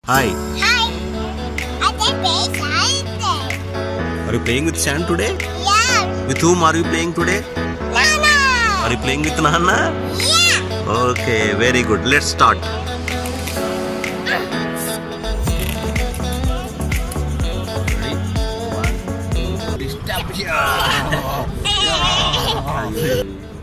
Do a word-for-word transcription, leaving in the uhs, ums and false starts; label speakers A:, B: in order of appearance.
A: Hi.
B: Hi. I can play sand.
A: Are you playing with sand today?
B: Yeah.
A: With whom are you playing today?
B: Nana.
A: Are you playing with Nana?
B: Yeah.
A: Okay, very good. Let's start. Ready? One, two, three, stop. Yeah.